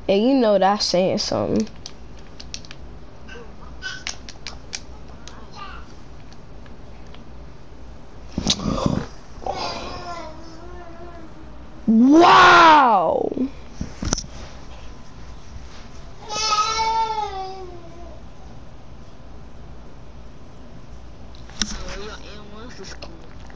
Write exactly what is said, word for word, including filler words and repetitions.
And you know that's saying something. Wow! Oh, your M one for school.